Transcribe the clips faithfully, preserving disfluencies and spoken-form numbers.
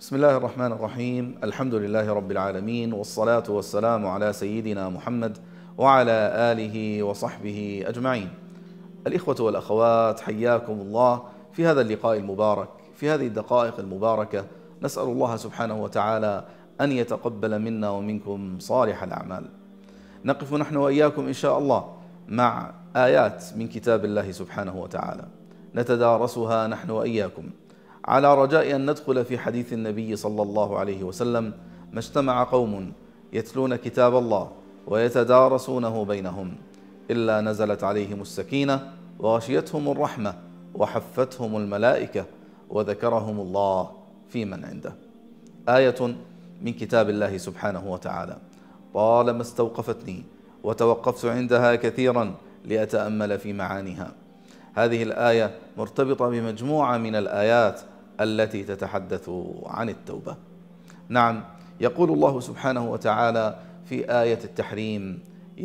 بسم الله الرحمن الرحيم. الحمد لله رب العالمين، والصلاة والسلام على سيدنا محمد وعلى آله وصحبه أجمعين. الإخوة والأخوات، حياكم الله في هذا اللقاء المبارك، في هذه الدقائق المباركة. نسأل الله سبحانه وتعالى أن يتقبل منا ومنكم صالح الأعمال. نقف نحن وإياكم إن شاء الله مع آيات من كتاب الله سبحانه وتعالى نتدارسها نحن وإياكم، على رجاء أن ندخل في حديث النبي صلى الله عليه وسلم: ما اجتمع قوم يتلون كتاب الله ويتدارسونه بينهم إلا نزلت عليهم السكينة وغشيتهم الرحمة وحفتهم الملائكة وذكرهم الله في من عنده. آية من كتاب الله سبحانه وتعالى طالما استوقفتني وتوقفت عندها كثيرا لأتأمل في معانيها. هذه الآية مرتبطة بمجموعة من الآيات التي تتحدث عن التوبة. نعم، يقول الله سبحانه وتعالى في آية التحريم: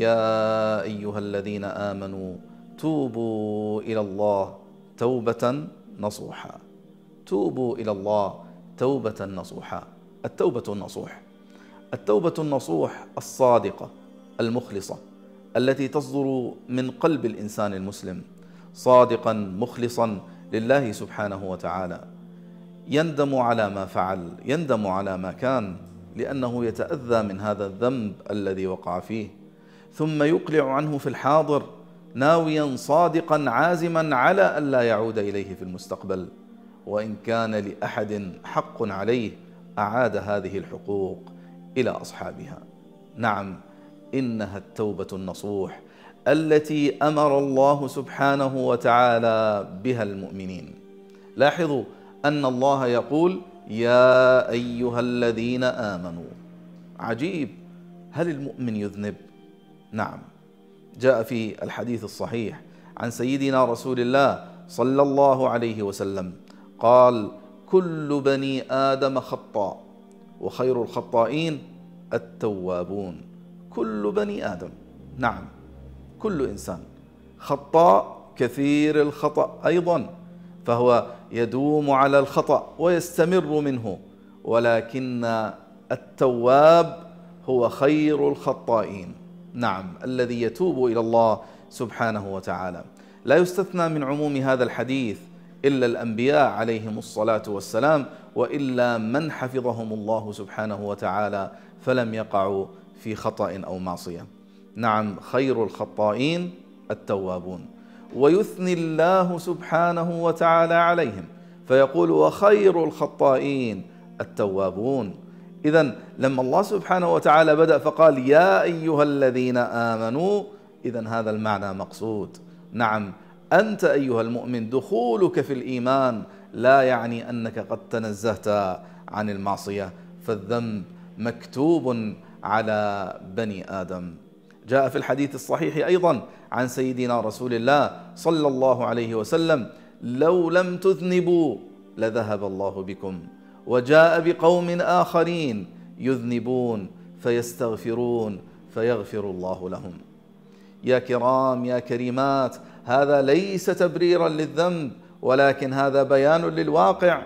يا أيها الذين آمنوا توبوا إلى الله توبة نصوحا. توبوا إلى الله توبة نصوحا. التوبة النصوح، التوبة النصوح الصادقة المخلصة التي تصدر من قلب الإنسان المسلم، صادقا مخلصا لله سبحانه وتعالى، يندم على ما فعل، يندم على ما كان، لأنه يتأذى من هذا الذنب الذي وقع فيه، ثم يقلع عنه في الحاضر، ناويا صادقا عازما على ألا يعود إليه في المستقبل، وإن كان لأحد حق عليه أعاد هذه الحقوق إلى أصحابها. نعم، إنها التوبة النصوح التي أمر الله سبحانه وتعالى بها المؤمنين. لاحظوا أن الله يقول: يا أيها الذين آمنوا. عجيب، هل المؤمن يذنب؟ نعم، جاء في الحديث الصحيح عن سيدنا رسول الله صلى الله عليه وسلم قال: كل بني آدم خطاء وخير الخطائين التوابون. كل بني آدم، نعم، كل إنسان خطاء، كثير الخطأ أيضا، فهو يدوم على الخطأ ويستمر منه، ولكن التواب هو خير الخطائين. نعم، الذي يتوب إلى الله سبحانه وتعالى. لا يستثنى من عموم هذا الحديث إلا الأنبياء عليهم الصلاة والسلام، وإلا من حفظهم الله سبحانه وتعالى فلم يقعوا في خطأ أو معصية. نعم، خير الخطائين التوابون. ويثني الله سبحانه وتعالى عليهم فيقول: وخير الخطائين التوابون. إذن لما الله سبحانه وتعالى بدأ فقال: يا أيها الذين آمنوا، إذن هذا المعنى مقصود. نعم، أنت أيها المؤمن دخولك في الإيمان لا يعني أنك قد تنزهت عن المعصية، فالذنب مكتوب على بني آدم. جاء في الحديث الصحيح أيضا عن سيدنا رسول الله صلى الله عليه وسلم: لو لم تذنبوا لذهب الله بكم. وجاء بقوم آخرين يذنبون فيستغفرون فيغفر الله لهم. يا كرام، يا كريمات، هذا ليس تبريرا للذنب، ولكن هذا بيان للواقع.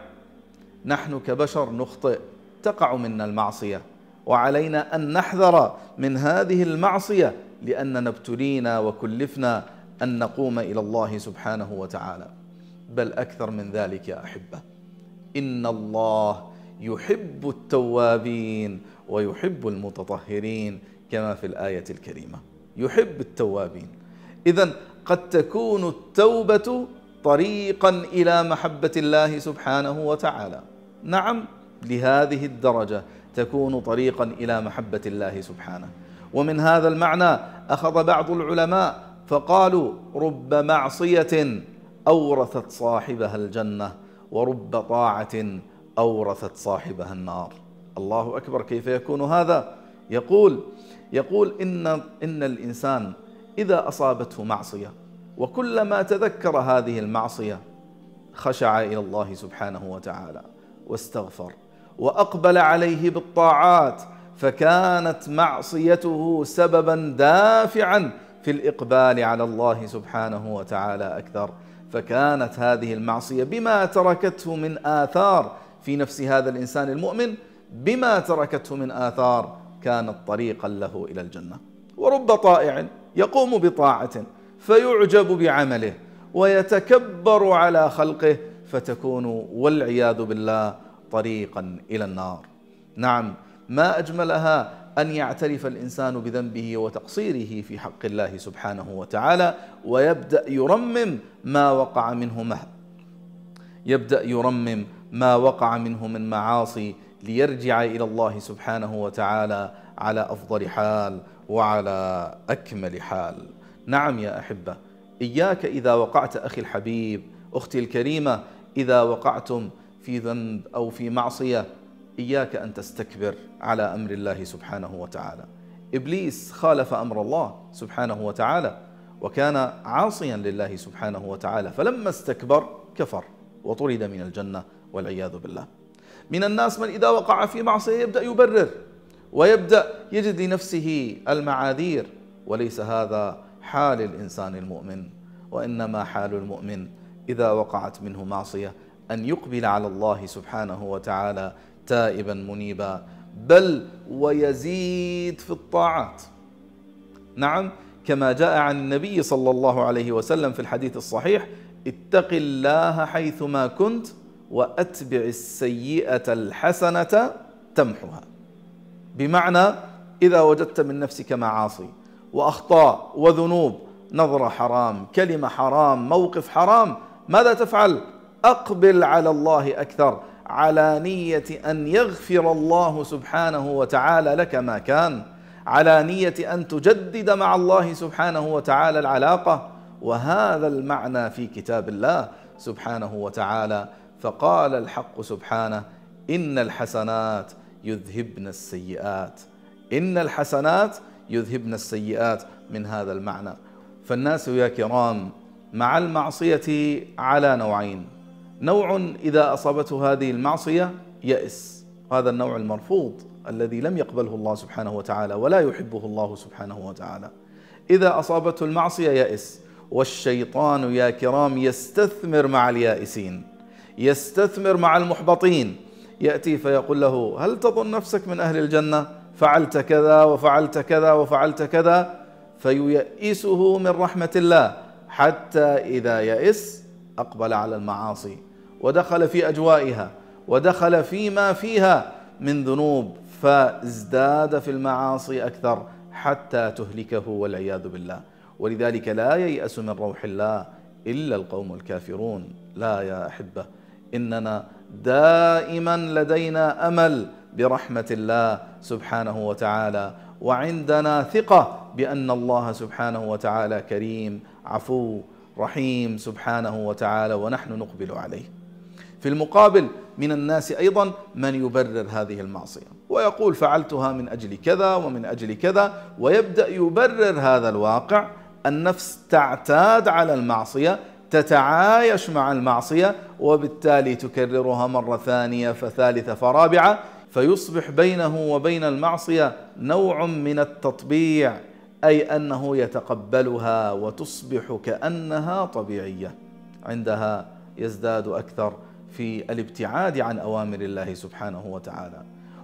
نحن كبشر نخطئ، تقع منا المعصية، وعلينا أن نحذر من هذه المعصية، لأننا ابتلينا وكلفنا أن نقوم إلى الله سبحانه وتعالى. بل أكثر من ذلك يا أحبة، إن الله يحب التوابين ويحب المتطهرين، كما في الآية الكريمة، يحب التوابين. إذن قد تكون التوبة طريقا إلى محبة الله سبحانه وتعالى. نعم، لهذه الدرجة تكون طريقا إلى محبة الله سبحانه. ومن هذا المعنى أخذ بعض العلماء فقالوا: رب معصية أورثت صاحبها الجنة، ورب طاعة أورثت صاحبها النار. الله أكبر، كيف يكون هذا؟ يقول يقول إن, إن الإنسان إذا أصابته معصية، وكلما تذكر هذه المعصية خشع إلى الله سبحانه وتعالى واستغفر وأقبل عليه بالطاعات، فكانت معصيته سببا دافعا في الإقبال على الله سبحانه وتعالى أكثر، فكانت هذه المعصية بما تركته من آثار في نفس هذا الإنسان المؤمن بما تركته من آثار كانت طريقا له إلى الجنة. ورب طائع يقوم بطاعة فيعجب بعمله ويتكبر على خلقه فتكون والعياذ بالله طريقا إلى النار. نعم، ما أجملها أن يعترف الإنسان بذنبه وتقصيره في حق الله سبحانه وتعالى ويبدأ يرمم ما وقع منه مه يبدأ يرمم ما وقع منه من معاصي ليرجع إلى الله سبحانه وتعالى على أفضل حال وعلى أكمل حال. نعم يا أحبة، إياك إذا وقعت أخي الحبيب، أختي الكريمة، إذا وقعتم في ذنب أو في معصية، إياك أن تستكبر على أمر الله سبحانه وتعالى. إبليس خالف أمر الله سبحانه وتعالى وكان عاصيا لله سبحانه وتعالى، فلما استكبر كفر وطرد من الجنة والعياذ بالله. من الناس من إذا وقع في معصية يبدأ يبرر ويبدأ يجد لنفسه المعاذير، وليس هذا حال الإنسان المؤمن، وإنما حال المؤمن إذا وقعت منه معصية أن يقبل على الله سبحانه وتعالى تائبا منيبا، بل ويزيد في الطاعات. نعم، كما جاء عن النبي صلى الله عليه وسلم في الحديث الصحيح: اتق الله حيثما كنت وأتبع السيئة الحسنة تمحها. بمعنى إذا وجدت من نفسك معاصي وأخطاء وذنوب، نظرة حرام، كلمة حرام، موقف حرام، ماذا تفعل؟ أقبل على الله أكثر، على نية أن يغفر الله سبحانه وتعالى لك ما كان، على نية أن تجدد مع الله سبحانه وتعالى العلاقة. وهذا المعنى في كتاب الله سبحانه وتعالى، فقال الحق سبحانه: إن الحسنات يذهبن السيئات. إن الحسنات يذهبن السيئات، من هذا المعنى. فالناس يا كرام مع المعصية على نوعين: نوع إذا أصابته هذه المعصية يأس، هذا النوع المرفوض الذي لم يقبله الله سبحانه وتعالى ولا يحبه الله سبحانه وتعالى. إذا أصابته المعصية يأس. والشيطان يا كرام يستثمر مع اليائسين، يستثمر مع المحبطين، يأتي فيقول له: هل تظن نفسك من أهل الجنة؟ فعلت كذا وفعلت كذا وفعلت كذا، فييئسه من رحمة الله، حتى إذا يئس أقبل على المعاصي ودخل في أجوائها ودخل فيما فيها من ذنوب، فازداد في المعاصي أكثر حتى تهلكه والعياذ بالله. ولذلك لا ييأس من روح الله إلا القوم الكافرون. لا يا أحبة، إننا دائما لدينا أمل برحمة الله سبحانه وتعالى، وعندنا ثقة بأن الله سبحانه وتعالى كريم عفو رحيم سبحانه وتعالى، ونحن نقبل عليه. في المقابل من الناس أيضا من يبرر هذه المعصية ويقول: فعلتها من أجل كذا ومن أجل كذا، ويبدأ يبرر هذا الواقع. النفس تعتاد على المعصية، تتعايش مع المعصية، وبالتالي تكررها مرة ثانية فثالثة فرابعة، فيصبح بينه وبين المعصية نوع من التطبيع، أي أنه يتقبلها وتصبح كأنها طبيعية. عندها يزداد أكثر في الابتعاد عن أوامر الله سبحانه وتعالى.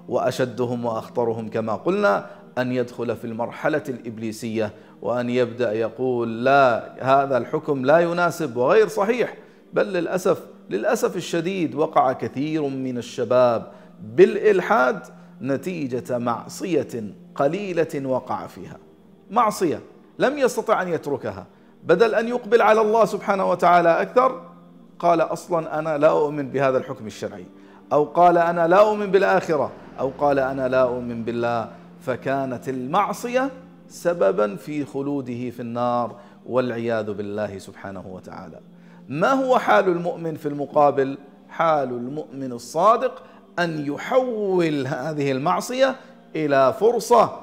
وأشدهم وأخطرهم كما قلنا أن يدخل في المرحلة الإبليسية وأن يبدأ يقول: لا، هذا الحكم لا يناسب وغير صحيح. بل للأسف للأسف الشديد وقع كثير من الشباب بالإلحاد نتيجة معصية قليلة وقع فيها، معصية لم يستطع أن يتركها، بدل أن يقبل على الله سبحانه وتعالى أكثر قال: أصلا أنا لا أؤمن بهذا الحكم الشرعي، أو قال: أنا لا أؤمن بالآخرة، أو قال: أنا لا أؤمن بالله. فكانت المعصية سببا في خلوده في النار والعياذ بالله سبحانه وتعالى. ما هو حال المؤمن في المقابل؟ حال المؤمن الصادق أن يحول هذه المعصية إلى فرصة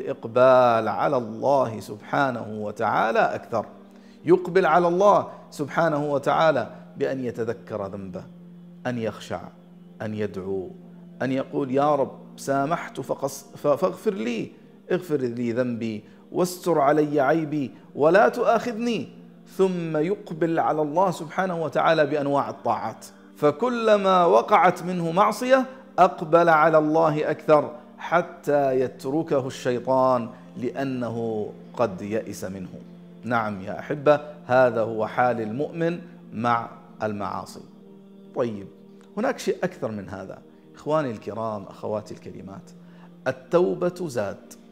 للإقبال على الله سبحانه وتعالى أكثر. يقبل على الله سبحانه وتعالى بأن يتذكر ذنبه، أن يخشع، أن يدعو، أن يقول: يا رب سامحت فاغفر لي، اغفر لي ذنبي واستر علي عيبي ولا تؤاخذني. ثم يقبل على الله سبحانه وتعالى بأنواع الطاعات، فكلما وقعت منه معصية أقبل على الله أكثر حتى يتركه الشيطان لأنه قد يئس منه. نعم يا أحبة، هذا هو حال المؤمن مع المعاصي. طيب، هناك شيء أكثر من هذا. إخواني الكرام، أخواتي الكريمات، التوبة زاد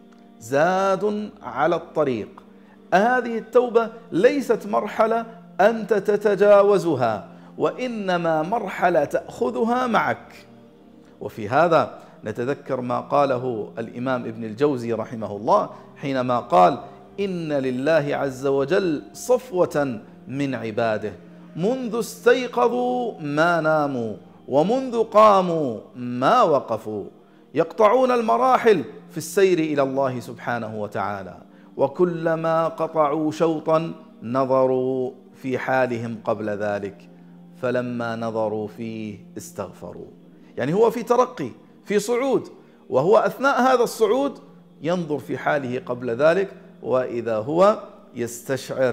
زاد على الطريق. هذه التوبة ليست مرحلة أنت تتجاوزها، وإنما مرحلة تأخذها معك. وفي هذا نتذكر ما قاله الإمام ابن الجوزي رحمه الله حينما قال: إن لله عز وجل صفوة من عباده منذ استيقظوا ما ناموا ومنذ قاموا ما وقفوا، يقطعون المراحل في السير إلى الله سبحانه وتعالى، وكلما قطعوا شوطا نظروا في حالهم قبل ذلك، فلما نظروا فيه استغفروا. يعني هو في ترقي، في صعود، وهو أثناء هذا الصعود ينظر في حاله قبل ذلك، وإذا هو يستشعر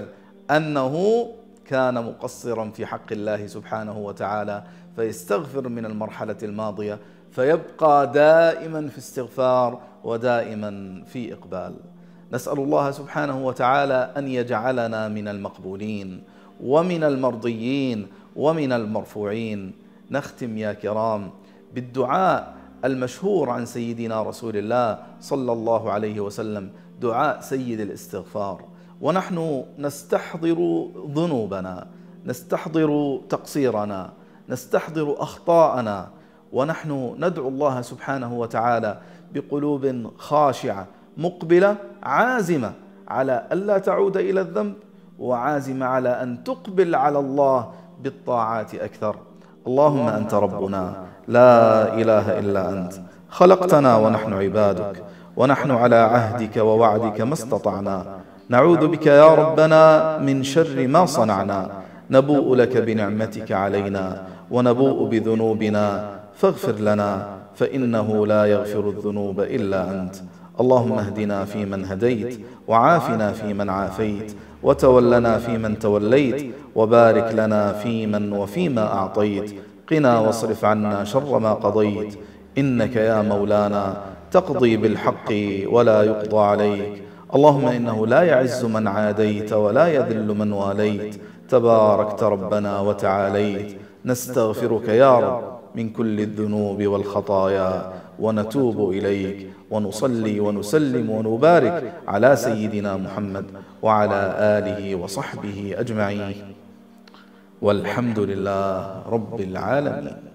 أنه كان مقصرا في حق الله سبحانه وتعالى، فيستغفر من المرحلة الماضية، فيبقى دائما في استغفار ودائما في إقبال. نسأل الله سبحانه وتعالى أن يجعلنا من المقبولين ومن المرضيين ومن المرفوعين. نختم يا كرام بالدعاء المشهور عن سيدنا رسول الله صلى الله عليه وسلم، دعاء سيد الاستغفار. ونحن نستحضر ذنوبنا، نستحضر تقصيرنا، نستحضر أخطاءنا، ونحن ندعو الله سبحانه وتعالى بقلوب خاشعة مقبلة عازمة على ألا تعود إلى الذنب، وعازمة على أن تقبل على الله بالطاعات أكثر. اللهم أنت ربنا لا إله إلا أنت، خلقتنا ونحن عبادك، ونحن على عهدك ووعدك ما استطعنا، نعوذ بك يا ربنا من شر ما صنعنا، نبوء لك بنعمتك علينا ونبوء بذنوبنا فاغفر لنا، فإنه لا يغفر الذنوب إلا أنت. اللهم اهدنا فيمن هديت، وعافنا فيمن عافيت، وتولنا فيمن توليت، وبارك لنا فيمن وفيما أعطيت، قنا واصرف عنا شر ما قضيت، إنك يا مولانا تقضي بالحق ولا يقضى عليك. اللهم إنه لا يعز من عاديت ولا يذل من واليت، تباركت ربنا وتعاليت. نستغفرك يا رب من كل الذنوب والخطايا ونتوب إليك، ونصلي ونسلم ونبارك على سيدنا محمد وعلى آله وصحبه أجمعين، والحمد لله رب العالمين.